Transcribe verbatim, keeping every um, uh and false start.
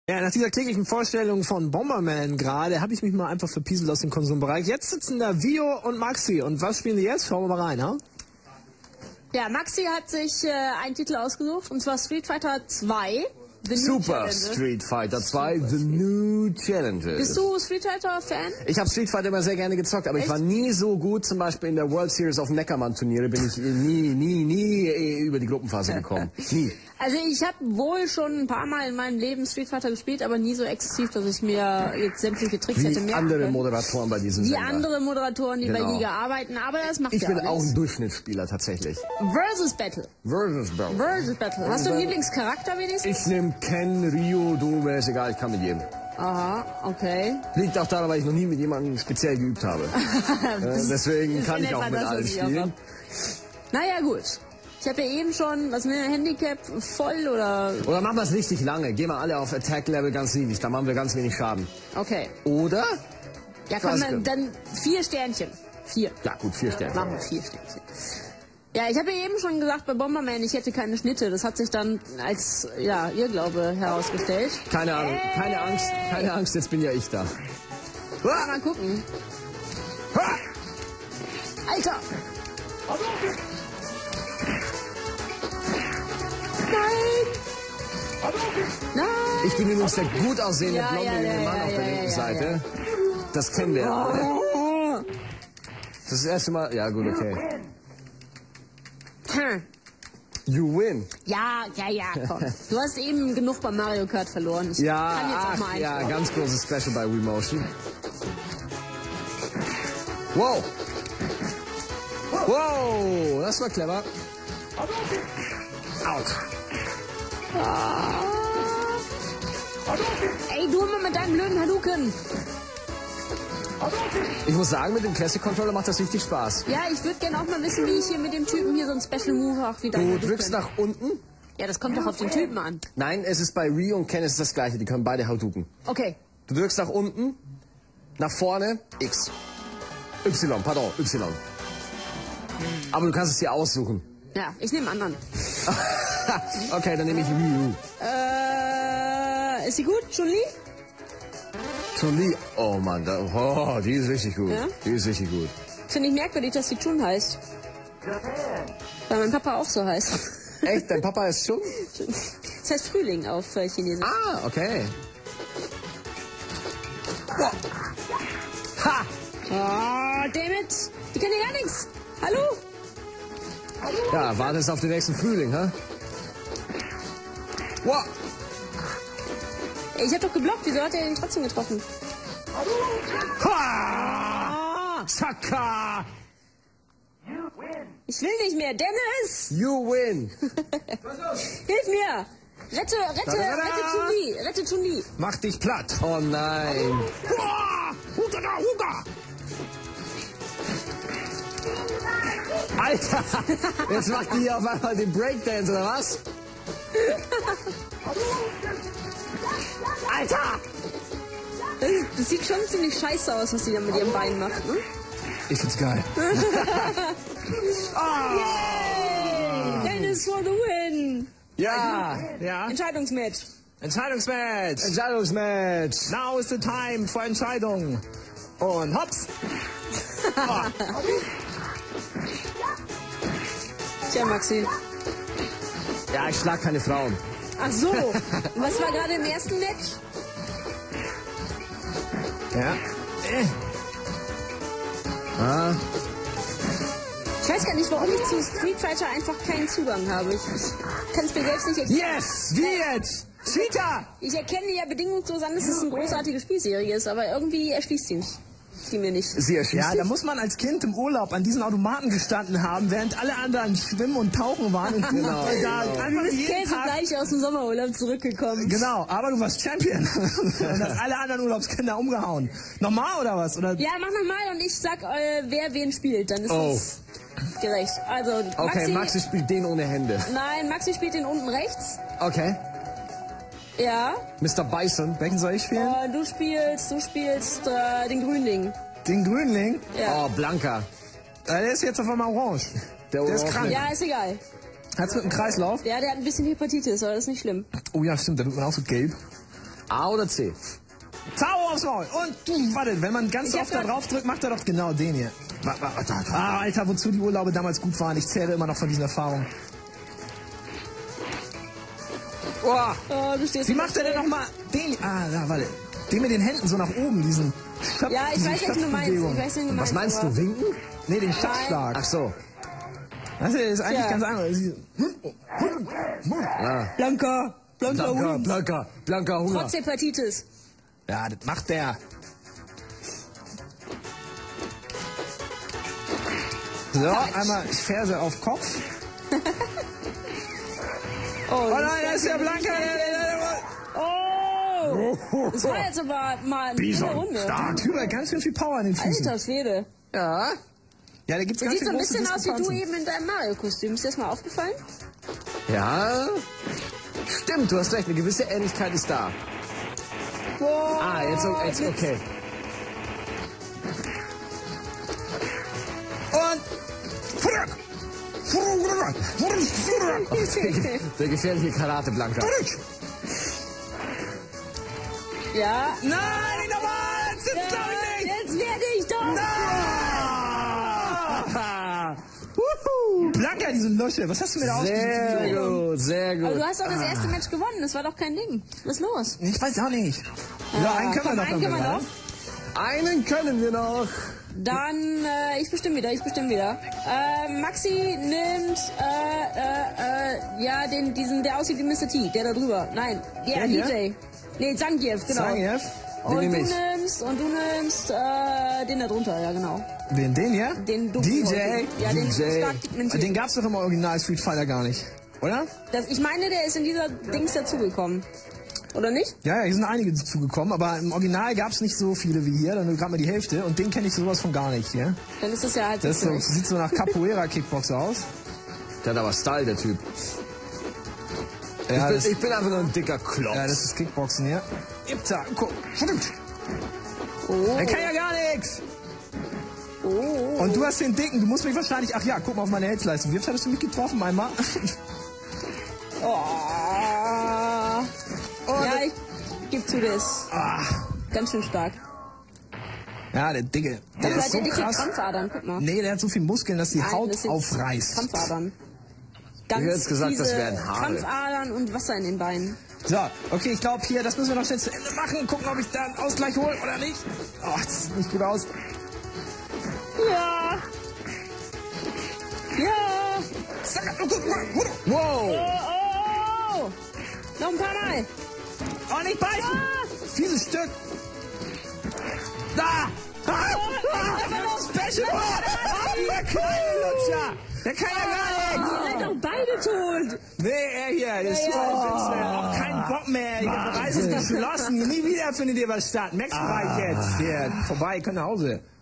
Ja, nach dieser kläglichen Vorstellung von Bomberman gerade habe ich mich mal einfach verpieselt aus dem Konsumbereich. Jetzt sitzen da Vio und Maxi. Und was spielen die jetzt? Schauen wir mal rein, ha? Ja, Maxi hat sich äh, einen Titel ausgesucht, und zwar Street Fighter zwei. The Super Street Fighter zwei, The New Challenges. Bist du Street Fighter Fan? Ich habe Street Fighter immer sehr gerne gezockt, aber Echt? ich war nie so gut, zum Beispiel in der World Series auf Neckermann-Turniere bin ich nie, nie, nie über die Gruppenphase gekommen. Nie. Also ich habe wohl schon ein paar Mal in meinem Leben Street Fighter gespielt, aber nie so exzessiv, dass ich mir jetzt sämtliche Tricks hätte Wie merken andere können. Moderatoren bei diesem Wie Sender. andere Moderatoren, die Genau. bei Liga arbeiten, aber das macht Ich ja bin auch auch nichts. ein Durchschnittsspieler tatsächlich. Versus Battle. Versus Battle. Versus Battle. Hast du einen Lieblingscharakter wenigstens? Ich nehme Ken, Ryu, du, mir ist egal, ich kann mit jedem. Aha, okay. Liegt auch daran, weil ich noch nie mit jemandem speziell geübt habe. äh, deswegen ist kann in ich auch etwa mit das, allen was ich auch spielen. hab. Naja, gut. Ich habe ja eben schon, was mit dem Handicap voll oder... Oder machen wir es richtig lange. Gehen wir alle auf Attack-Level ganz niedrig, dann machen wir ganz wenig Schaden. Okay. Oder? Ja, komm, Was dann, denn? dann vier Sternchen. Vier. Ja gut, vier Sterne. Machen wir vier Sternchen. Ja, ich habe ja eben schon gesagt bei Bomberman, ich hätte keine Schnitte. Das hat sich dann als, ja, Irrglaube herausgestellt. Keine Ahnung, Ey! keine Angst, keine Angst, jetzt bin ja ich da. Mal gucken. Alter! Nein! Nein! Ich bin übrigens der gut aussehende Ja, blonde ja, junge ja, Mann ja, auf der ja, linken ja, Seite. ja. Das kennen wir ja alle. Oh. Das ist das erste Mal, ja gut, okay. Hm. You win. Ja, ja, ja, komm. Du hast eben genug bei Mario Kart verloren. Ich Ja, kann jetzt auch ach, mal ja, einstellen. ganz großes Special bei Wii Motion. Wow. Wow, das war clever. Out. Ah. Ey, du immer mit deinem blöden Hadouken. Ich muss sagen, mit dem Classic Controller macht das richtig Spaß. Ja, ich würde gerne auch mal wissen, wie ich hier mit dem Typen hier so ein Special Move auch wieder... Du drückst nach unten. Ja, das kommt doch auf den Typen an. Nein, es ist bei Ryu und Ken ist das gleiche, die können beide Hadouken. Okay. Du drückst nach unten, nach vorne, X. Y, pardon, Y. Aber du kannst es dir aussuchen. Ja, ich nehme einen anderen. Okay, dann nehme ich Ryu. Äh, ist sie gut, Chun-Li? Chun-Li, oh Mann, da, oh, die ist richtig gut. Ja? Die ist richtig gut. Finde ich merkwürdig, dass sie Chun heißt. Weil mein Papa auch so heißt. Echt, dein Papa ist Chun? Das heißt Frühling auf äh, Chinesisch. Ah, okay. Wow. Ha! Oh, dammit! Die kann ja gar nichts! Hallo? Ja, warte es auf den nächsten Frühling, hä? Wow. Ey, ich hab doch geblockt, wieso hat er ihn trotzdem getroffen? Ha! Ah, Chaka! ich will nicht mehr, Dennis! You win! Hilf mir! Rette, rette, Da, da, da, da. rette Chun-Li! Rette Chun-Li! Mach dich platt. Oh nein! Alter! Jetzt macht die hier auf einmal den Breakdance, oder was? Alter! Das, das sieht schon ziemlich scheiße aus, was sie da mit ihrem Bein macht, ne? Ich find's geil. Yay! Dennis for the win! Ja! Ja, Entscheidungsmatch. Entscheidungsmatch. Entscheidungsmatch! Now is the time for Entscheidung. Und hops. Tja, Maxi. Ja, ich schlag keine Frauen. Ach so. Was war gerade im ersten Match? Ja. Äh. Ah. Ich weiß gar nicht, warum ich zu Street Fighter einfach keinen Zugang habe. Ich, ich kann es mir selbst nicht erklären. Yes, wie jetzt? Cheetah! Ich erkenne ja bedingungslos an, dass es eine großartige Spielserie ist, aber irgendwie erschließt die, mich, die mir nicht. Sie erschießt Ja, dich? da muss man als Kind im Urlaub an diesen Automaten gestanden haben, während alle anderen schwimmen und tauchen waren. Und du Genau, da genau. einfach Du bist jeden Käse Tag- gleich aus dem Sommerurlaub zurückgekommen. Genau, aber du warst Champion. Und hast alle anderen Urlaubskinder umgehauen. Nochmal oder was? Oder? Ja, mach nochmal und ich sag, äh, wer wen spielt. Dann ist Oh. das gerecht. Also, Maxi, Okay, Maxi spielt den ohne Hände. Nein, Maxi spielt den unten rechts. Okay. Ja. Mister Bison. Welchen soll ich spielen? Äh, du spielst, du spielst äh, den Grünling. Den Grünling? Ja. Oh, Blanka. Äh, Der ist jetzt auf einmal orange. Der, Der ist Orange. krank. Ja, ist egal. Hat's mit dem Kreislauf? Ja, der hat ein bisschen Hepatitis, aber das ist nicht schlimm. Oh ja, stimmt, da wird man auch so gelb. A oder C? Zau aufs Maul. Und du, warte, wenn man ganz Ich oft hab da da- drauf drückt, macht er doch genau den hier. Ah, Alter, wozu die Urlaube damals gut waren. Ich zehre immer noch von diesen Erfahrungen. Oh, Oh, du stehst wie macht er denn nochmal den? Ah, da, warte. Den mit den Händen so nach oben, diesen Schöpf, Ja, ich diese weiß, welchen du meinst. Ich weiß, welchen du meinst. Was meinst aber- du, winken? Nee, den Schöpfschlag. Ach so. Das ist eigentlich Tja. ganz einfach. Blanka, Blanka, Blanker, Hund. blanker, blanker Hunger. Trotz Hepatitis. Ja, das macht der. So, einmal Ferse auf Kopf. Oh, Oh das nein, da ist der Blanker. Oh! Das war jetzt aber mal eine Bison, Runde. stark. Typ hat ganz schön viel Power in den Füßen. Alter Schwede. Ja. Ja, da gibt's Der ganz sieht so schön ein große bisschen aus wie du Diskrepanzen. eben in deinem Mario-Kostüm. Ist dir das mal aufgefallen? Ja. Stimmt, du hast recht, eine gewisse Ähnlichkeit ist da. Wow. Ah, jetzt, jetzt okay. Und... Der gefährliche Karate-Blanker. Ja. Nein, nicht nochmal! Jetzt sitzt Ja, da nicht! jetzt werde ich doch. Ah! Wuhu! Blanka, diese Lusche. Was hast du mir da Sehr ausgesucht? gut, sehr Aber gut. du hast doch das erste Match gewonnen. Das war doch kein Ding. Was ist los? Ich weiß auch nicht. Ja, einen können komm, wir noch. einen können wir noch. Einen können wir noch. Dann, äh, ich bestimme wieder, ich bestimme wieder. Äh, Maxi nimmt, äh, äh, äh, ja, den, diesen, der aussieht wie Mister T, der da drüber. Nein, der Der hier? D J. Nee, Zangief, genau. Zangief? Und du Den nehm ich. nimmst, und du nimmst, äh, den da drunter, ja, genau. Wen, den hier? Den du D J? Ja, den D J. stark pigmentiert. Den gab's doch im Original Street Fighter gar nicht. Oder? Das, ich meine, der ist in dieser Dings dazugekommen. Oder nicht? Ja, ja, hier sind einige dazugekommen, aber im Original gab's nicht so viele wie hier, dann gerade mal die Hälfte und den kenne ich sowas von gar nicht hier. Dann ist das ja halt Das ist so, nicht. sieht so nach Capoeira-Kickboxer aus. Der hat aber Style, der Typ. Ja, ich, das, bin, ich bin einfach nur ein dicker Klotz. ja, das ist Kickboxen hier. Ipta, guck. Oh. Der kann ja gar nichts. Oh. Und du hast den dicken, du musst mich wahrscheinlich, ach ja, guck mal auf meine Heldleistung. Wie oft hattest du mich getroffen einmal? Oh. Oh, Ja, der- ich geb zu, der ist ah. ganz schön stark. Ja, der Dicke. Der Aber ist so der dicke krass. Krampfadern, guck mal. Nee, der hat so viel Muskeln, dass die Nein, Haut das sind aufreißt. Krampfadern. Ganz Du hättest gesagt, das fiese wären Haare. Krampfadern und Wasser in den Beinen. So, okay, ich glaube hier, das müssen wir noch schnell zu Ende machen. Gucken, ob ich da einen Ausgleich hole oder nicht. Oh, das sieht nicht gut aus. Ja. Ja. Wow. Oh, oh, oh. Noch ein paar Mal. Oh, nicht beißen! Ah. Fieses Stück! Da! Ah, ah, Special! Ah, der kleine Lutscher! Der kann ja gar nichts! Die sind doch beide tot. Nee, er hier, der ist super oh. Auch keinen Bock mehr. Die Reise ist geschlossen. Nie wieder findet ihr was statt. Max-Bereich jetzt. Hier, vorbei, komm nach Hause.